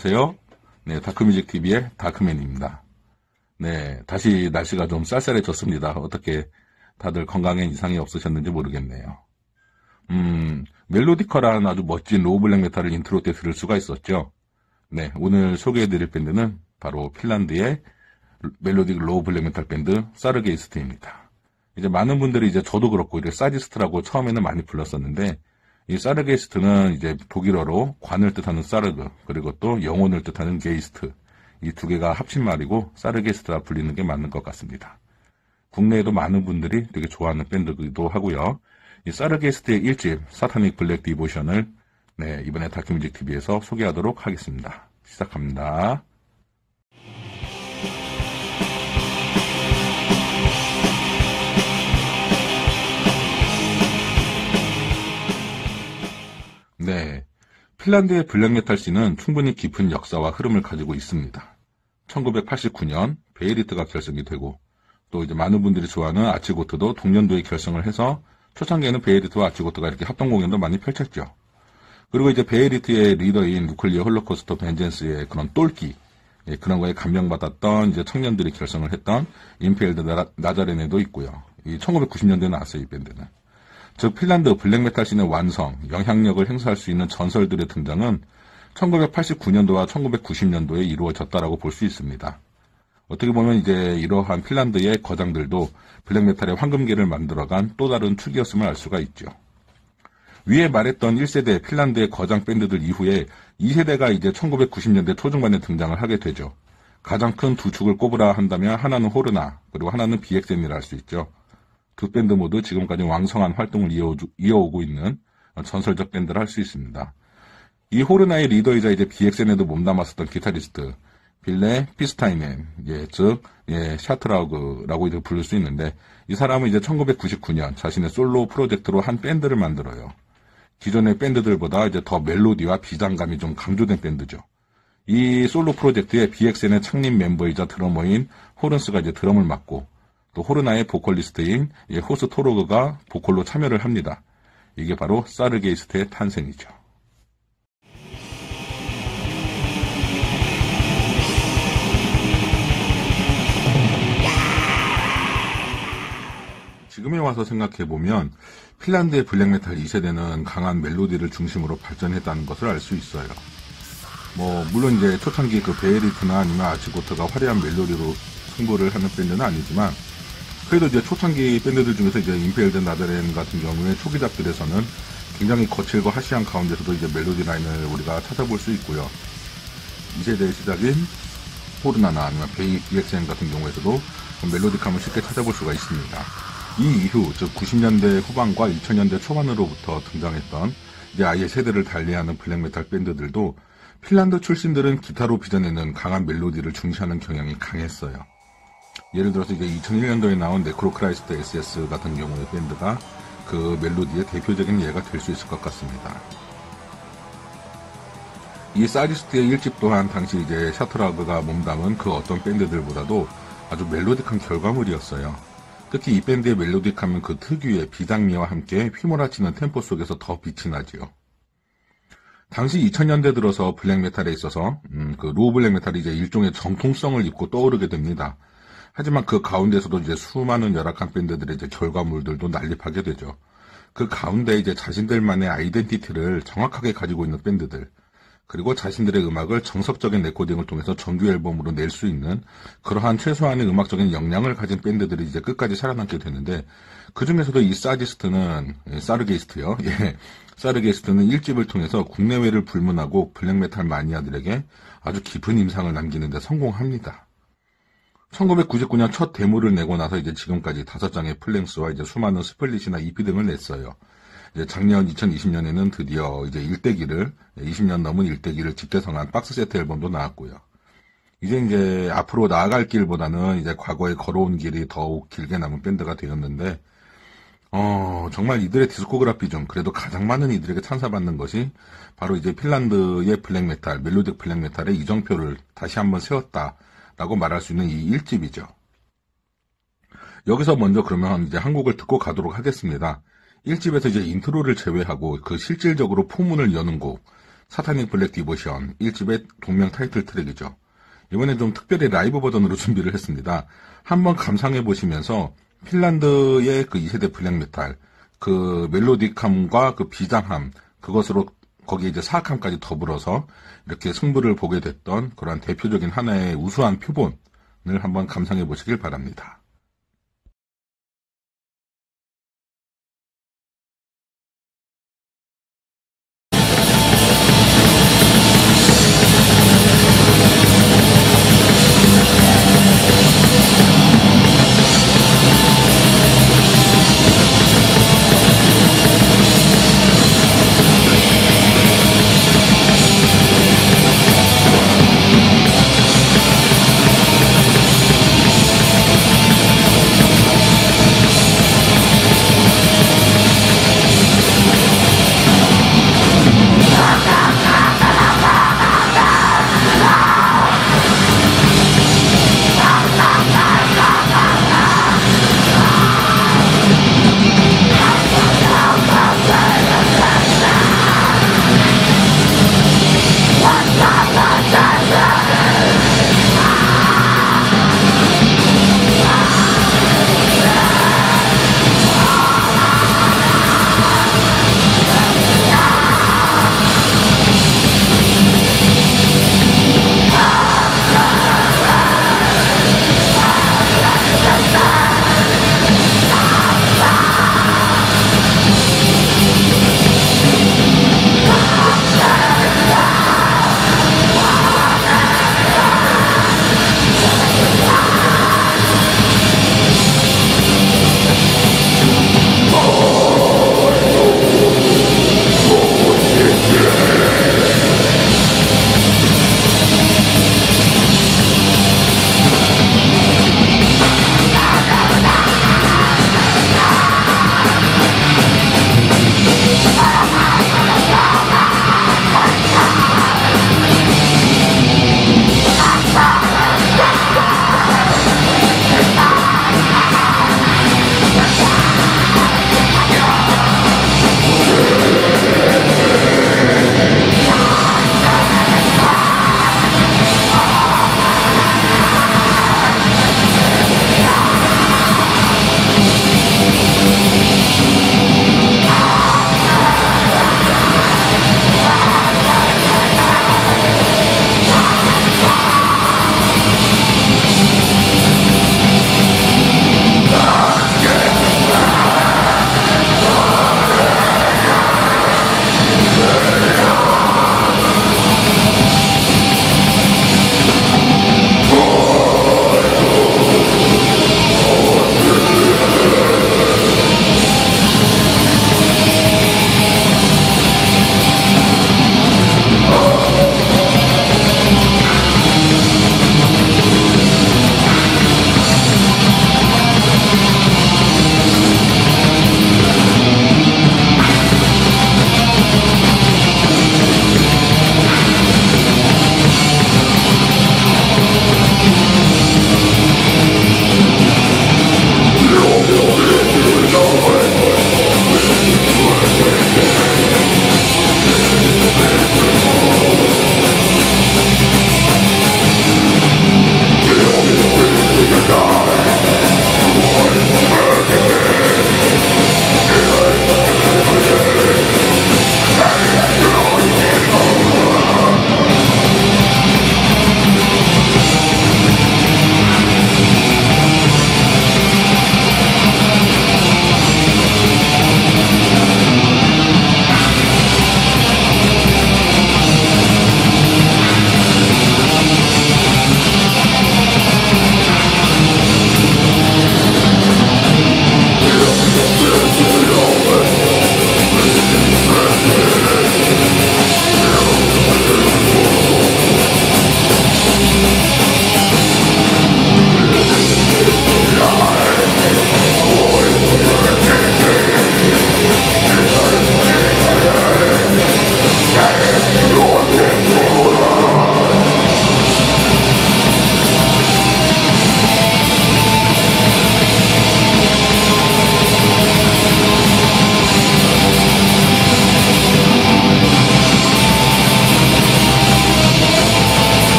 안녕하세요. 네, 다크뮤직TV의 다크맨입니다. 네, 다시 날씨가 좀 쌀쌀해졌습니다. 어떻게 다들 건강에 이상이 없으셨는지 모르겠네요. 멜로디컬한 아주 멋진 로우 블랙 메탈을 인트로 때 들을 수가 있었죠. 네, 오늘 소개해드릴 밴드는 바로 핀란드의 멜로딕 로우 블랙 메탈 밴드 사르게이스트입니다. 이제 많은 분들이 이제 저도 그렇고 이제 사디스트라고 처음에는 많이 불렀었는데, 이 사르게이스트는 이제 독일어로 관을 뜻하는 사르그, 그리고 또 영혼을 뜻하는 게이스트, 이 두 개가 합친 말이고 사르게이스트라 불리는 게 맞는 것 같습니다. 국내에도 많은 분들이 되게 좋아하는 밴드이기도 하고요. 이 사르게이스트의 1집 사타닉 블랙 디보션을 네, 이번에 다큐뮤직TV에서 소개하도록 하겠습니다. 시작합니다. 네, 핀란드의 블랙메탈 씬은 충분히 깊은 역사와 흐름을 가지고 있습니다. 1989년 베이리트가 결성이 되고 또 이제 많은 분들이 좋아하는 아치고트도 동년도에 결성을 해서 초창기에는 베이리트와 아치고트가 이렇게 합동 공연도 많이 펼쳤죠. 그리고 이제 베이리트의 리더인 누클리어 홀로코스터 벤젠스의 그런 똘끼, 그런 거에 감명받았던 이제 청년들이 결성을 했던 임페일드 나자렌에도 있고요. 이 1990년대에 나왔어요, 이 밴드는. 즉 핀란드 블랙메탈 씬의 완성, 영향력을 행사할 수 있는 전설들의 등장은 1989년도와 1990년도에 이루어졌다라고 볼 수 있습니다. 어떻게 보면 이제 이러한 핀란드의 거장들도 블랙메탈의 황금기를 만들어간 또 다른 축이었음을 알 수가 있죠. 위에 말했던 1세대 핀란드의 거장 밴드들 이후에 2세대가 이제 1990년대 초중반에 등장을 하게 되죠. 가장 큰 두 축을 꼽으라 한다면 하나는 호르나, 그리고 하나는 BXM이라 할 수 있죠. 두 밴드 모두 지금까지 왕성한 활동을 이어오고 있는 전설적 밴드를 할 수 있습니다. 이 호르나의 리더이자 이제 BXN에도 몸담았었던 기타리스트 빌레 피스타이넨, 즉 샤트라우그라고 이제 부를 수 있는데, 이 사람은 이제 1999년 자신의 솔로 프로젝트로 한 밴드를 만들어요. 기존의 밴드들보다 이제 더 멜로디와 비장감이 좀 강조된 밴드죠. 이 솔로 프로젝트에 BXN의 창립 멤버이자 드러머인 호른스가 이제 드럼을 맡고, 또 호르나의 보컬리스트인 호스 토로그가 보컬로 참여를 합니다. 이게 바로 사르게이스트의 탄생이죠. 지금에 와서 생각해보면 핀란드의 블랙메탈 2세대는 강한 멜로디를 중심으로 발전했다는 것을 알 수 있어요. 물론 이제 초창기 그 베이리트나 아니면 아치고트가 화려한 멜로디로 승부를 하는 밴드는 아니지만, 그래도 이제 초창기 밴드들 중에서 이제 임페일드 나자렌 같은 경우에 초기작들에서는 굉장히 거칠고 하시한 가운데서도 이제 멜로디 라인을 우리가 찾아볼 수 있고요. 2세대의 시작인 호르나나 아니면 BXN 같은 경우에서도 멜로디감을 쉽게 찾아볼 수가 있습니다. 이 이후, 즉 90년대 후반과 2000년대 초반으로부터 등장했던 이제 아예 세대를 달리하는 블랙메탈 밴드들도 핀란드 출신들은 기타로 빚어내는 강한 멜로디를 중시하는 경향이 강했어요. 예를 들어서 이제 2001년도에 나온 네크로크라이스트 SS 같은 경우의 밴드가 그 멜로디의 대표적인 예가 될 수 있을 것 같습니다. 이 사디스트의 1집 또한 당시 이제 샤트라그가 몸담은 그 어떤 밴드들보다도 아주 멜로딕한 결과물이었어요. 특히 이 밴드의 멜로딕함은 그 특유의 비장미와 함께 휘몰아치는 템포 속에서 더 빛이 나지요. 당시 2000년대 들어서 블랙메탈에 있어서 그 로우 블랙메탈이 이제 일종의 정통성을 입고 떠오르게 됩니다. 하지만 그 가운데서도 이제 수많은 열악한 밴드들의 이제 결과물들도 난립하게 되죠. 그 가운데 이제 자신들만의 아이덴티티를 정확하게 가지고 있는 밴드들, 그리고 자신들의 음악을 정석적인 레코딩을 통해서 정규 앨범으로 낼 수 있는 그러한 최소한의 음악적인 역량을 가진 밴드들이 이제 끝까지 살아남게 되는데, 그 중에서도 이 사르게이스트는 1집을 통해서 국내외를 불문하고 블랙메탈 마니아들에게 아주 깊은 인상을 남기는 데 성공합니다. 1999년 첫 데모를 내고 나서 이제 지금까지 5장의 플랭스와 이제 수많은 스플릿이나 EP 등을 냈어요. 이제 작년 2020년에는 드디어 이제 20년 넘은 일대기를 집대성한 박스 세트 앨범도 나왔고요. 이제 앞으로 나아갈 길보다는 이제 과거에 걸어온 길이 더욱 길게 남은 밴드가 되었는데, 정말 이들의 디스코그래피 중 그래도 가장 많은 이들에게 찬사받는 것이 바로 이제 핀란드의 블랙메탈, 멜로딕 블랙메탈의 이정표를 다시 한번 세웠다라고 말할 수 있는 이 1집이죠. 여기서 먼저 그러면 이제 한 곡을 듣고 가도록 하겠습니다. 1집에서 이제 인트로를 제외하고 그 실질적으로 포문을 여는 곡, 사타닉 블랙 디보션 1집의 동명 타이틀 트랙이죠. 이번에 좀 특별히 라이브 버전으로 준비를 했습니다. 한번 감상해 보시면서 핀란드의 그 2세대 블랙메탈, 그 멜로디함과 그 비장함, 그것으로 거기에 이제 사악함까지 더불어서 이렇게 승부를 보게 됐던 그러한 대표적인 하나의 우수한 표본을 한번 감상해 보시길 바랍니다.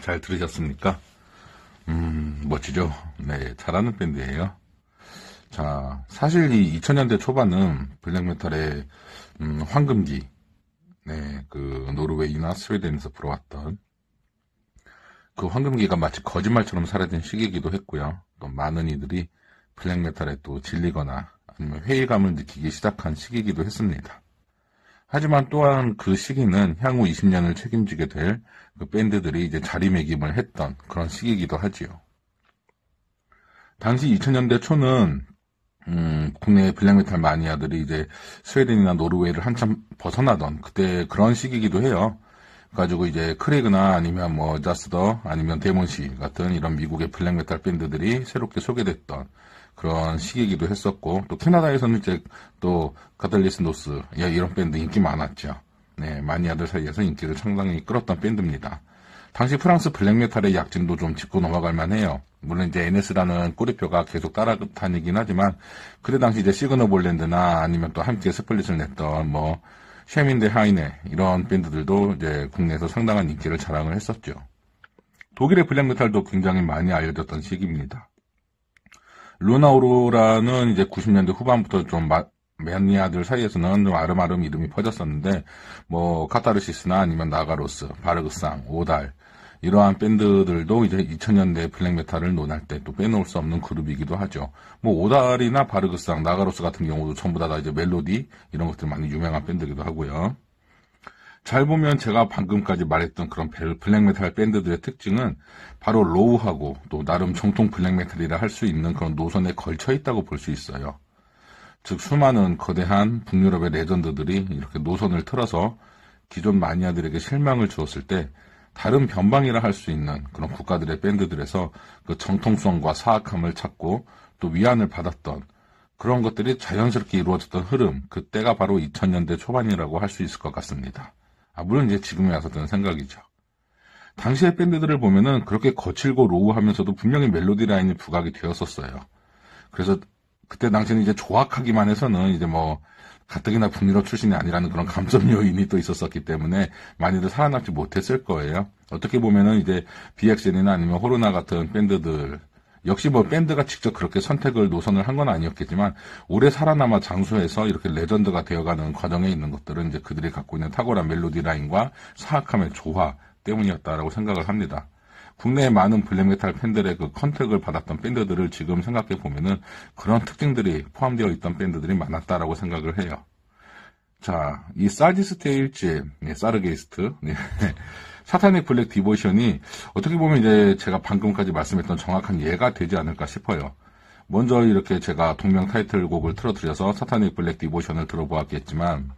잘 들으셨습니까? 멋지죠? 네, 잘하는 밴드예요. 자, 사실 이 2000년대 초반은 블랙메탈의 황금기, 네, 그 노르웨이나 스웨덴에서 불어왔던 그 황금기가 마치 거짓말처럼 사라진 시기이기도 했고요. 또 많은 이들이 블랙메탈에 또 질리거나 아니면 회의감을 느끼기 시작한 시기이기도 했습니다. 하지만 또한 그 시기는 향후 20년을 책임지게 될 그 밴드들이 이제 자리매김을 했던 그런 시기이기도 하지요. 당시 2000년대 초는 국내 블랙메탈 마니아들이 이제 스웨덴이나 노르웨이를 한참 벗어나던 그때 그런 시기이기도 해요. 가지고 이제 크레이그나 아니면 뭐 자스더 아니면 데몬시 같은 이런 미국의 블랙메탈 밴드들이 새롭게 소개됐던 그런 시기이기도 했었고, 또 캐나다에서는 이제 또 가달리스 노스 이런 밴드 인기 많았죠. 네, 마니아들 사이에서 인기를 상당히 끌었던 밴드입니다. 당시 프랑스 블랙메탈의 약진도 좀 짚고 넘어갈 만해요. 물론 이제 NS라는 꼬리표가 계속 따라다니긴 하지만 그때 당시 이제 시그너 볼랜드나 아니면 또 함께 스플릿을 냈던 뭐 쉐민데 하이네 이런 밴드들도 이제 국내에서 상당한 인기를 자랑을 했었죠. 독일의 블랙메탈도 굉장히 많이 알려졌던 시기입니다. 루나 오로라는 이제 90년대 후반부터 좀 매니아들 사이에서는 좀 아름아름 이름이 퍼졌었는데, 뭐 카타르시스나 아니면 나가로스, 바르그상, 오달 이러한 밴드들도 이제 2000년대 블랙메탈을 논할 때 또 빼놓을 수 없는 그룹이기도 하죠. 뭐 오달이나 바르그상, 나가로스 같은 경우도 전부 다 이제 멜로디 이런 것들 많이 유명한 밴드기도 하고요. 잘 보면 제가 방금까지 말했던 그런 블랙메탈 밴드들의 특징은 바로 로우하고 또 나름 정통 블랙메탈이라 할 수 있는 그런 노선에 걸쳐 있다고 볼 수 있어요. 즉 수많은 거대한 북유럽의 레전드들이 이렇게 노선을 틀어서 기존 마니아들에게 실망을 주었을 때 다른 변방이라 할 수 있는 그런 국가들의 밴드들에서 그 정통성과 사악함을 찾고 또 위안을 받았던 그런 것들이 자연스럽게 이루어졌던 흐름, 그때가 바로 2000년대 초반이라고 할 수 있을 것 같습니다. 물론 이제 지금에 와서 드는 생각이죠. 당시의 밴드들을 보면은 그렇게 거칠고 로우하면서도 분명히 멜로디 라인이 부각이 되었었어요. 그래서 그때 당시는 이제 조악하기만 해서는 이제 뭐 가뜩이나 북유럽 출신이 아니라는 그런 감점 요인이 또 있었었기 때문에 많이들 살아남지 못했을 거예요. 어떻게 보면은 이제 BXN이나 아니면 호르나 같은 밴드들 역시 뭐 밴드가 직접 그렇게 선택을 노선을 한 건 아니었겠지만 오래 살아남아 장수해서 이렇게 레전드가 되어가는 과정에 있는 것들은 이제 그들이 갖고 있는 탁월한 멜로디 라인과 사악함의 조화 때문이었다라고 생각을 합니다. 국내의 많은 블랙메탈 팬들의 그 컨택을 받았던 밴드들을 지금 생각해 보면은 그런 특징들이 포함되어 있던 밴드들이 많았다라고 생각을 해요. 자, 이 사디스트의 1집, 사르게이스트, 사타닉 블랙 디보션이 어떻게 보면 이제 제가 방금까지 말씀했던 정확한 예가 되지 않을까 싶어요. 먼저 이렇게 제가 동명 타이틀곡을 틀어드려서 사타닉 블랙 디보션을 들어보았겠지만,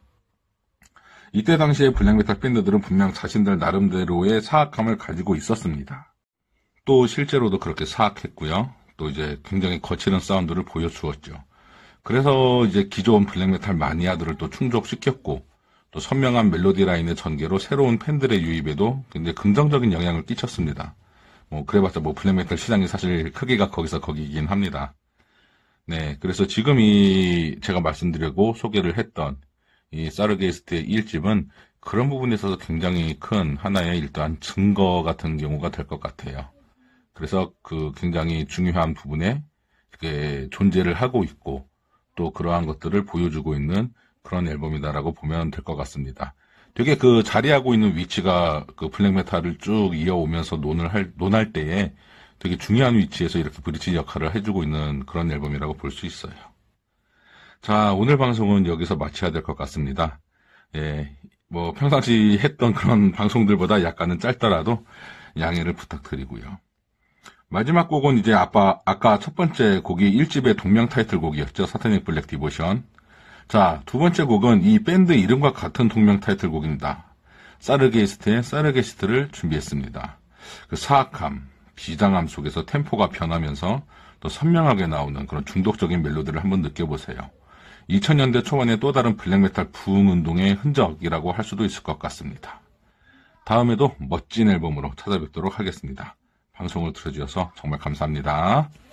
이때 당시에 블랙메탈 밴드들은 분명 자신들 나름대로의 사악함을 가지고 있었습니다. 또 실제로도 그렇게 사악했고요. 또 이제 굉장히 거칠은 사운드를 보여주었죠. 그래서 이제 기존 블랙메탈 마니아들을 또 충족시켰고, 또 선명한 멜로디 라인의 전개로 새로운 팬들의 유입에도 굉장히 긍정적인 영향을 끼쳤습니다. 뭐 그래봤자 뭐 블랙메탈 시장이 사실 크기가 거기서 거기이긴 합니다. 네, 그래서 지금 이 제가 말씀드리고 소개를 했던 이 사르게이스트의 1집은 그런 부분에 있어서 굉장히 큰 하나의 일단 증거 같은 경우가 될 것 같아요. 그래서 그 굉장히 중요한 부분에 이렇게 존재를 하고 있고 또 그러한 것들을 보여주고 있는 그런 앨범이다라고 보면 될 것 같습니다. 되게 그 자리하고 있는 위치가 그 블랙메탈을 쭉 이어오면서 논할 때에 되게 중요한 위치에서 이렇게 브릿지 역할을 해주고 있는 그런 앨범이라고 볼 수 있어요. 자, 오늘 방송은 여기서 마쳐야 될 것 같습니다. 예, 뭐 평상시 했던 그런 방송들보다 약간은 짧더라도 양해를 부탁드리고요. 마지막 곡은 이제 아까 첫 번째 곡이 1집의 동명 타이틀곡이었죠. 사타닉 블랙 디보션. 자, 두 번째 곡은 이 밴드 이름과 같은 동명 타이틀곡입니다. 사르게이스트의 사르게이스트를 준비했습니다. 그 사악함, 비장함 속에서 템포가 변하면서 또 선명하게 나오는 그런 중독적인 멜로디를 한번 느껴보세요. 2000년대 초반의 또 다른 블랙메탈 부흥 운동의 흔적이라고 할 수도 있을 것 같습니다. 다음에도 멋진 앨범으로 찾아뵙도록 하겠습니다. 방송을 들어주셔서 정말 감사합니다.